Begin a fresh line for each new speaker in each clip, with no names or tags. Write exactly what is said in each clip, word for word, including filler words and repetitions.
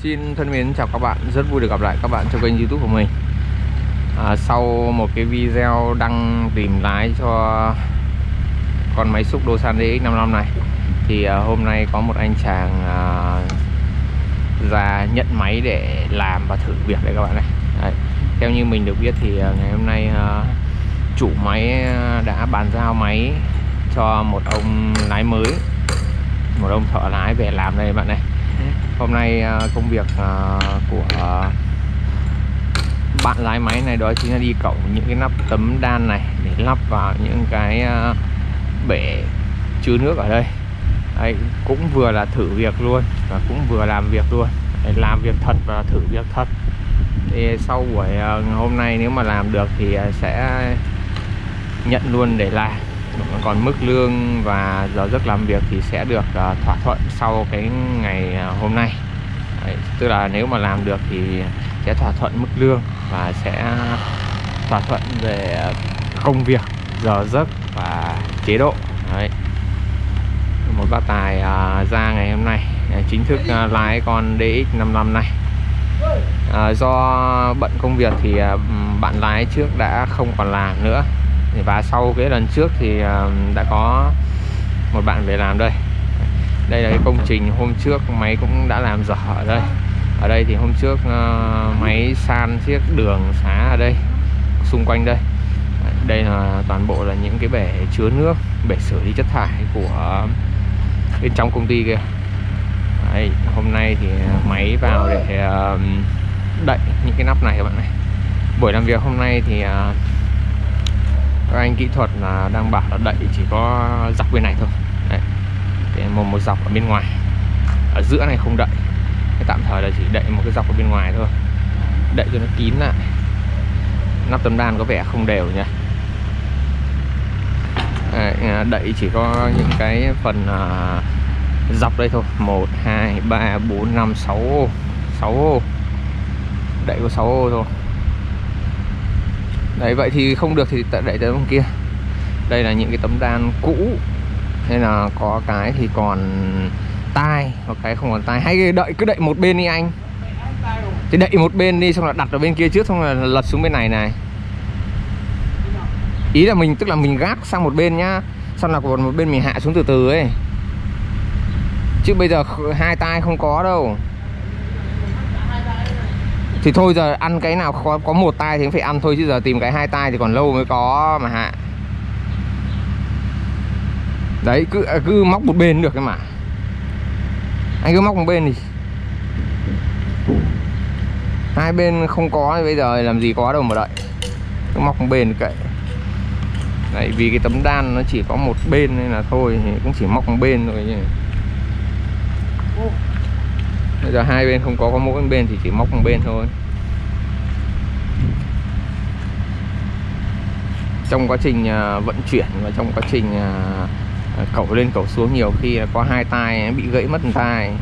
Xin thân mến chào các bạn, rất vui được gặp lại các bạn trong kênh YouTube của mình. à, Sau một cái video đăng tìm lái cho con máy xúc Doosan đê ích năm mươi lăm này, thì à, hôm nay có một anh chàng à, ra nhận máy để làm và thử việc đây các bạn này. Đấy, theo như mình được biết thì à, ngày hôm nay à, chủ máy đã bàn giao máy cho một ông lái mới, một ông thợ lái về làm đây các bạn này. Hôm nay công việc của bạn lái máy này đó chính là đi cẩu những cái nắp tấm đan này để lắp vào những cái bể chứa nước ở đây. Đấy, cũng vừa là thử việc luôn và cũng vừa làm việc luôn. Đấy, làm việc thật và thử việc thật. Thì sau buổi hôm nay nếu mà làm được thì sẽ nhận luôn để làm. Còn mức lương và giờ giấc làm việc thì sẽ được uh, thỏa thuận sau cái ngày uh, hôm nay. Đấy, tức là nếu mà làm được thì sẽ thỏa thuận mức lương và sẽ thỏa thuận về công việc, giờ giấc và chế độ. Đấy, một bác tài uh, ra ngày hôm nay uh, chính thức uh, lái con đê ích năm mươi lăm này. uh, Do bận công việc thì uh, bạn lái trước đã không còn làm nữa. Và sau cái lần trước thì đã có một bạn về làm đây. Đây là cái công trình hôm trước máy cũng đã làm dở ở đây. Ở đây thì hôm trước máy san chiếc đường xá ở đây, xung quanh đây. Đây là toàn bộ là những cái bể chứa nước, bể xử lý chất thải của bên trong công ty kia. Đấy, hôm nay thì máy vào để đậy những cái nắp này các bạn này. Buổi làm việc hôm nay thì các anh kỹ thuật là đang bảo là đậy chỉ có dọc bên này thôi. Đấy, một một dọc ở bên ngoài, ở giữa này không đậy. Cái tạm thời là chỉ đậy một cái dọc ở bên ngoài thôi, đậy cho nó kín lại. Nắp tấm đan có vẻ không đều nha. Đấy, đậy chỉ có những cái phần uh, dọc đây thôi. Một, hai, ba, bốn, năm, sáu ô. Sáu ô. Đậy có sáu ô thôi. Đấy, vậy thì không được thì đậy tới bên kia. Đây là những cái tấm đan cũ, nên là có cái thì còn tai, có cái không còn tai. Hay đậy cứ đậy một bên đi anh. Thì đậy một bên đi, xong là đặt ở bên kia trước, xong là lật xuống bên này này. Ý là mình, tức là mình gác sang một bên nhá, xong là còn một bên mình hạ xuống từ từ ấy. Chứ bây giờ hai tai không có đâu. Thì thôi giờ ăn cái nào có, có một tai thì phải ăn thôi, chứ giờ tìm cái hai tai thì còn lâu mới có mà hạ. Đấy, cứ cứ móc một bên được cái mà. Anh cứ móc một bên thì hai bên không có thì bây giờ làm gì có đâu mà đợi. Cứ móc một bên kệ. Đấy, vì cái tấm đan nó chỉ có một bên nên là thôi thì cũng chỉ móc một bên thôi chứ. Bây giờ hai bên không có, có mỗi bên thì chỉ móc một bên thôi. Trong quá trình uh, vận chuyển và trong quá trình uh, cẩu lên cẩu xuống, nhiều khi có hai tai bị gãy mất một tai.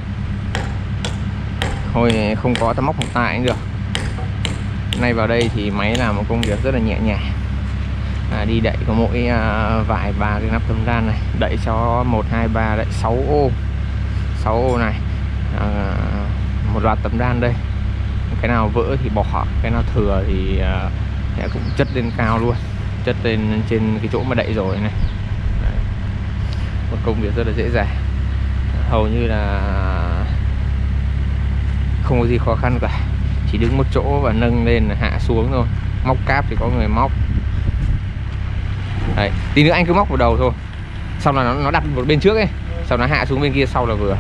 Thôi không có ta móc một tai cũng được. Nay vào đây thì máy làm một công việc rất là nhẹ nhàng. À, đi đậy có mỗi uh, vài ba cái nắp tấm đan này, đậy cho một, hai, ba, đậy sáu ô. sáu ô này. À, một loạt tấm đan đây. Cái nào vỡ thì bỏ, cái nào thừa thì uh, cũng chất lên cao luôn, chất lên trên cái chỗ mà đậy rồi này. Đấy, một công việc rất là dễ dàng, hầu như là không có gì khó khăn cả, chỉ đứng một chỗ và nâng lên hạ xuống thôi. Móc cáp thì có người móc. Đấy, tí nữa anh cứ móc vào đầu thôi, xong là nó, nó đặt một bên trước ấy, sau nó hạ xuống bên kia sau là vừa.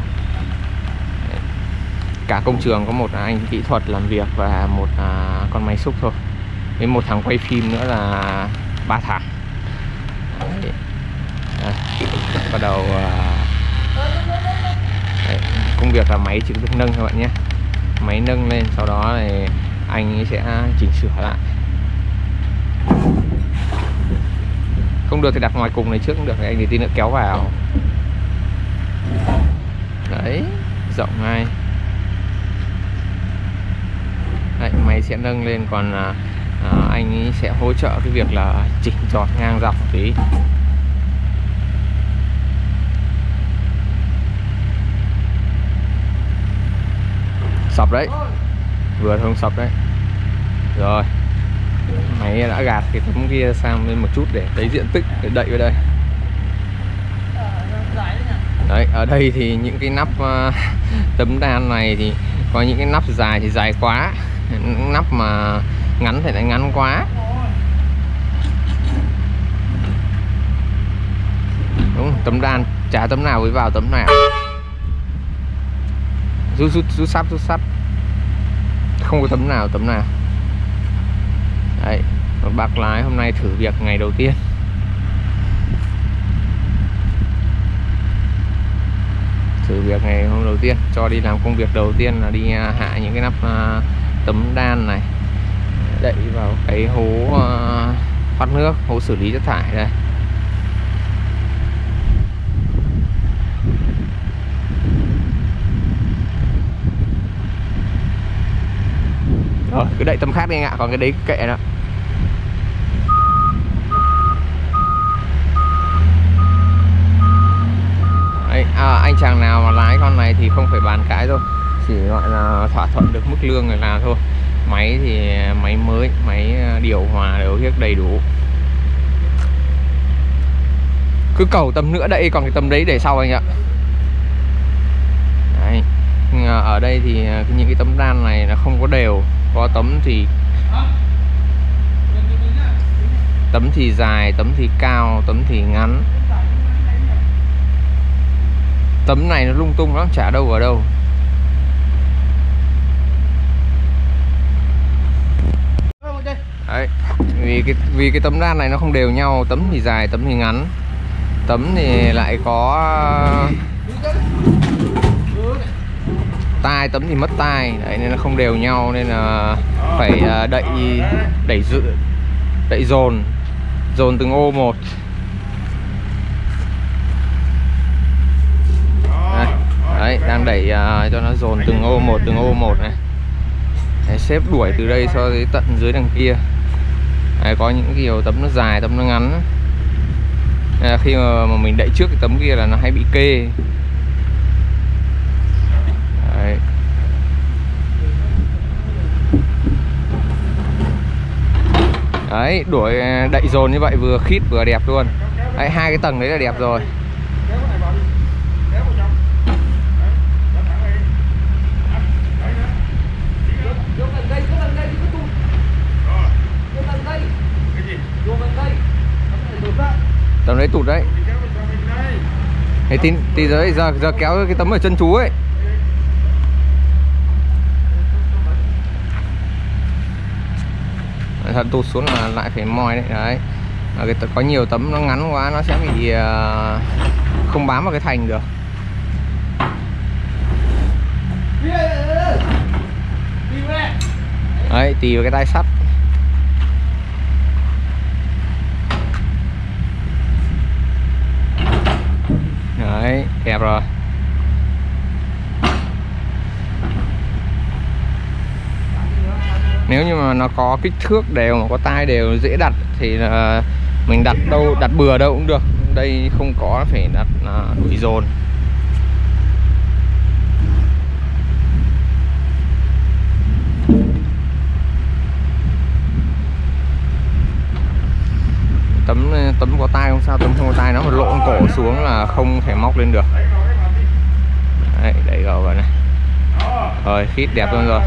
Cả công trường có một anh kỹ thuật làm việc và một à, con máy xúc thôi, với một thằng quay phim nữa là ba thằng. Đấy. Đấy. Bắt đầu à... Đấy. Công việc là máy chịu được nâng các bạn nhé. Máy nâng lên, sau đó thì anh sẽ chỉnh sửa lại. Không được thì đặt ngoài cùng này trước cũng được, anh thì tí nữa kéo vào. Đấy, rộng ngay. Đấy, máy sẽ nâng lên, còn à, à, anh ấy sẽ hỗ trợ cái việc là chỉnh giọt ngang dọc một tí. sập đấy, vừa không sập đấy. Rồi máy đã gạt cái tấm kia sang lên một chút để lấy diện tích để đậy vào đây. Đấy, ở đây thì những cái nắp uh, tấm đan này thì có những cái nắp dài thì dài quá, những nắp mà ngắn thì lại ngắn quá. Đúng, tấm đan chả tấm nào mới vào tấm nào. Rút rút rút sắt rút sắt, không có tấm nào tấm nào. Đấy, một bác lái hôm nay thử việc ngày đầu tiên. Thử việc ngày hôm đầu tiên, cho đi làm công việc đầu tiên là đi hạ những cái nắp uh, tấm đan này, đậy vào cái hố uh, thoát nước, hố xử lý chất thải đây. Rồi, cứ đậy tấm khác đi anh ạ, còn cái đấy kệ đó. Đấy, à, anh chàng nào mà lái con này thì không phải bàn cãi thôi, chỉ gọi là thỏa thuận được mức lương người làm thôi. Máy thì máy mới, máy điều hòa đều hết đầy đủ. Cứ cầu tấm nữa đậy, còn cái tấm đấy để sau anh ạ. Đấy, ở đây thì những cái tấm đan này nó không có đều, có tấm thì tấm thì dài, tấm thì cao, tấm thì ngắn. Tấm này nó lung tung lắm, chả đâu ở đâu. Đấy, vì cái vì cái tấm đan này nó không đều nhau, tấm thì dài, tấm thì ngắn, tấm thì lại có tai, tấm thì mất tai, đấy nên nó không đều nhau, nên là phải đậy đẩy dự đậy dồn dồn từng ô một. Đây, đấy, đang đẩy uh, cho nó dồn từng ô một từng ô một này. Đấy, xếp đuổi từ đây so với tận dưới đằng kia. Đấy, có những kiểu tấm nó dài, tấm nó ngắn. Đấy, khi mà, mà mình đậy trước cái tấm kia là nó hay bị kê. Đấy. Đấy, đuổi đậy dồn như vậy vừa khít vừa đẹp luôn. Đấy, hai cái tầng đấy là đẹp rồi. Tấm đấy tụt đấy. Thế tí, tí giờ, giờ, giờ kéo cái tấm ở chân chú ấy. Thật tụt xuống là lại phải moi đấy. Đấy. À, cái, có nhiều tấm nó ngắn quá nó sẽ bị uh, không bám vào cái thành được. Đấy, tì vào cái tay sắt. Đấy, đẹp rồi. Nếu như mà nó có kích thước đều, mà có tai đều, dễ đặt thì là mình đặt đâu, đặt bừa đâu cũng được. Đây không có, phải đặt uh, đuổi dồn. Tấm tấm có tai không sao, tấm không có tai nó mà lộn cổ xuống là không thể móc lên được. Đấy, đẩy gầu vào này. Rồi, khít đẹp luôn rồi.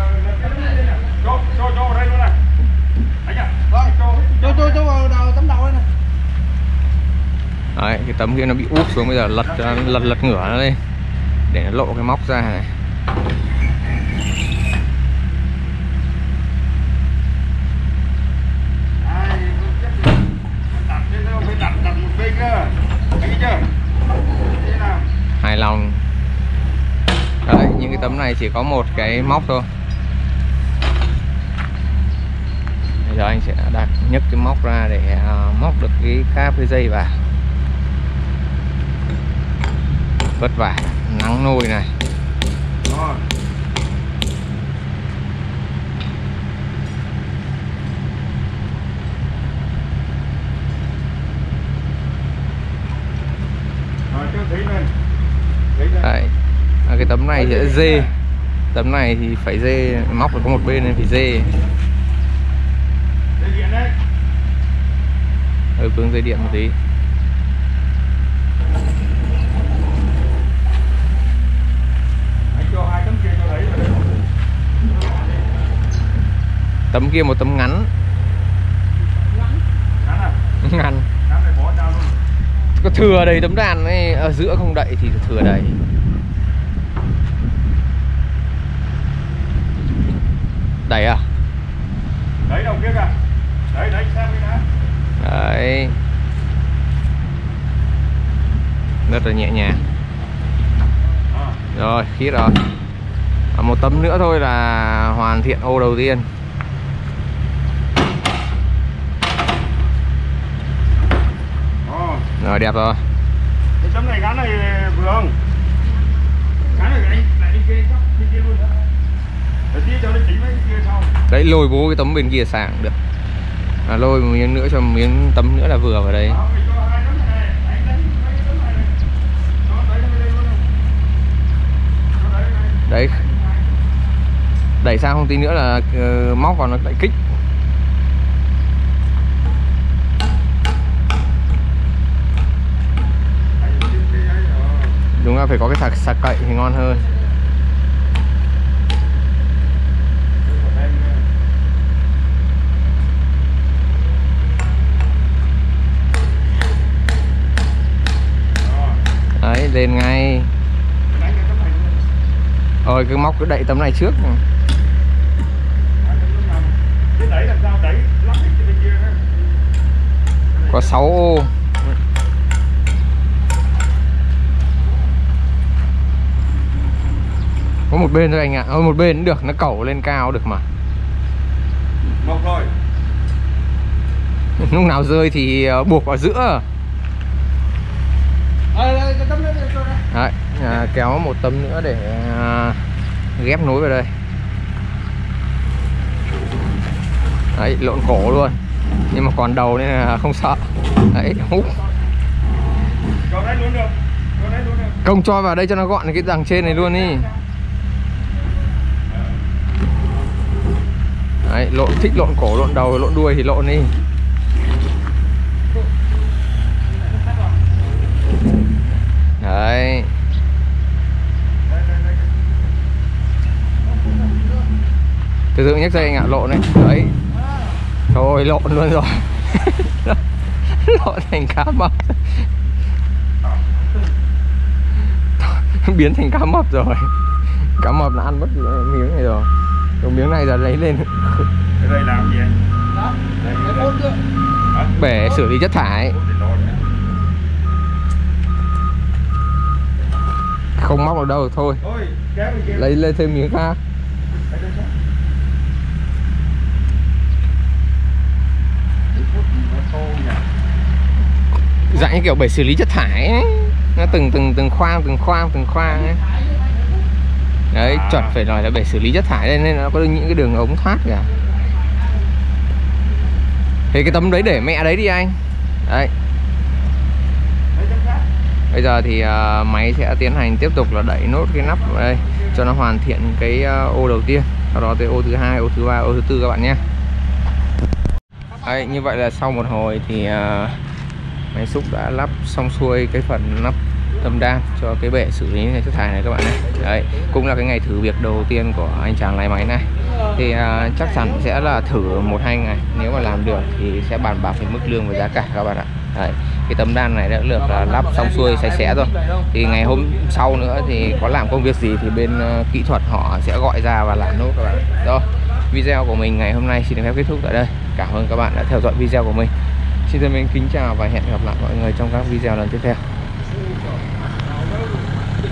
Đấy, cái tấm kia nó bị úp xuống, bây giờ lật lật lật ngửa nó lên để nó lộ cái móc ra này. Hài lòng. Đấy, những cái tấm này chỉ có một cái móc thôi. Bây giờ anh sẽ đặt nhấc cái móc ra để uh, móc được cái cáp cái dây vào. Vất vả, nắng nôi này. Đấy, cái tấm này sẽ dê Tấm này thì phải dê, móc phải có một bên nên phải dê.
Dây điện đấy.
Ừ, cương dây điện một tí.
Anh cho hai tấm kia cho đấy rồi.
Tấm kia một tấm ngắn.
Ngắn à?
Ngắn.
Ngắn này bỏ ra luôn.
Có thừa đầy tấm đàn ấy, ở giữa không đậy thì thừa đầy. Đẩy à?
Đấy đầu kia kìa. Đấy đấy xem đi đã.
Đấy. Rất là nhẹ nhàng.
À.
Rồi, khít rồi. À, một tấm nữa thôi là hoàn thiện ô đầu tiên.
À.
Rồi, đẹp rồi.
Cái tấm này gắn này vừa không? Gắn này anh lại đi kia chắc đi kia luôn. Để tí cho nó chỉnh mấy cái kia sau.
Đấy, lôi bố cái tấm bên kia sang được. À, lôi một miếng nữa cho miếng tấm nữa là vừa vào đây. Đấy, đẩy sang không tí nữa là uh, móc vào nó lại kích. Đúng là phải có cái sạc sạc cậy thì ngon hơn. Đấy, lên ngay. Rồi cứ móc cứ đậy tấm này trước. Có sáu ô. Có một bên thôi anh ạ. À, một bên cũng được, nó cẩu lên cao được mà.
Mọc rồi.
Lúc nào rơi thì buộc vào giữa. Đấy, à, kéo một tấm nữa để à, ghép nối vào đây. Đấy, lộn cổ luôn. Nhưng mà còn đầu nên là không sợ. Đấy, hút. Công cho vào đây cho nó gọn cái đằng trên này luôn đi. Đấy, lộn thích lộn cổ, lộn đầu, lộn đuôi thì lộn đi. Đấy. Từ từ nhấc dây anh ạ, lộn đấy. Đấy. Thôi lộn luôn rồi. Lộn thành cá mập. Biến thành cá mập rồi. Cá mập nó ăn mất miếng này rồi. Rồi miếng này giờ lấy lên.
Cái đây làm gì anh?
Bể xử lý chất thải. Không móc được đâu, thôi. Lấy lên thêm miếng khác. Dạng như kiểu bể xử lý chất thải ấy. Nó từng từng từng khoang từng khoang từng khoang ấy. Đấy, à. Chuẩn phải nói là bể xử lý chất thải nên nó có những cái đường ống thoát kìa. Thì cái tấm đấy để mẹ đấy đi anh. Đấy. Bây giờ thì uh, máy sẽ tiến hành tiếp tục là đẩy nốt cái nắp vào đây cho nó hoàn thiện cái uh, ô đầu tiên. Sau đó tới ô thứ hai, ô thứ ba, ô thứ tư các bạn nhé. Đấy, như vậy là sau một hồi thì uh, máy xúc đã lắp xong xuôi cái phần nắp tấm đan cho cái bể xử lý chất thải này các bạn này. Đấy, cũng là cái ngày thử việc đầu tiên của anh chàng lái máy này. Thì uh, chắc chắn sẽ là thử một hai ngày, nếu mà làm được thì sẽ bàn bạc về mức lương và giá cả các bạn ạ. Đấy, cái tấm đan này đã được là lắp xong xuôi sạch sẽ rồi. Thì ngày hôm sau nữa thì có làm công việc gì thì bên uh, kỹ thuật họ sẽ gọi ra và làm nốt các bạn. Rồi, video của mình ngày hôm nay xin được phép kết thúc tại đây. Cảm ơn các bạn đã theo dõi video của mình. Xin thân mình kính chào và hẹn gặp lại mọi người trong các video lần tiếp theo.